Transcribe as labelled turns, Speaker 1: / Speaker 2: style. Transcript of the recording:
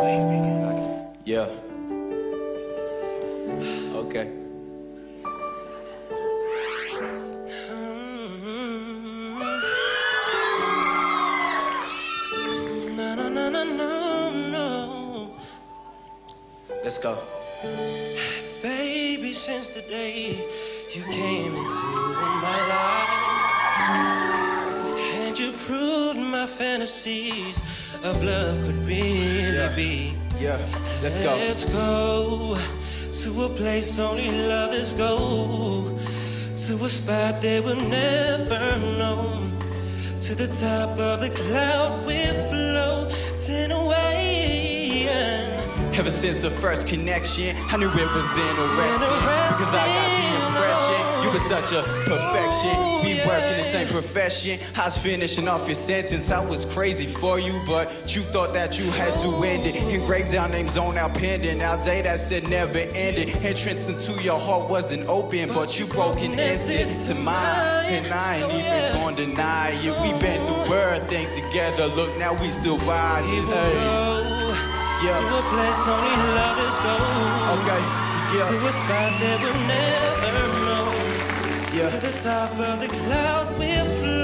Speaker 1: Yeah. Okay.
Speaker 2: No, no, no, no, no, no.
Speaker 1: Let's go.
Speaker 2: Baby, since the day you came into my life, and you proved my fantasies of love could really be.
Speaker 1: Yeah, let's go.
Speaker 2: Let's go to a place only lovers go, to a spot they will never know. To the top of the cloud we're floating away.
Speaker 1: Ever since the first connection, I knew it was interesting, because I got the impression you were such a perfection. We work in the same profession. I was finishing off your sentence. I was crazy for you, but you thought that you had to end it. Engraved down names on our pendant, our day that said never ended. Entrance into your heart wasn't open, but you broke and entered to mine, and I ain't even gonna deny it. We been through everything together. Look, now we still riding. Yeah.
Speaker 2: To a place only lovers go.
Speaker 1: Okay, yeah.
Speaker 2: To a spot they will never know.
Speaker 1: Yeah.
Speaker 2: To the top of the cloud we're floating.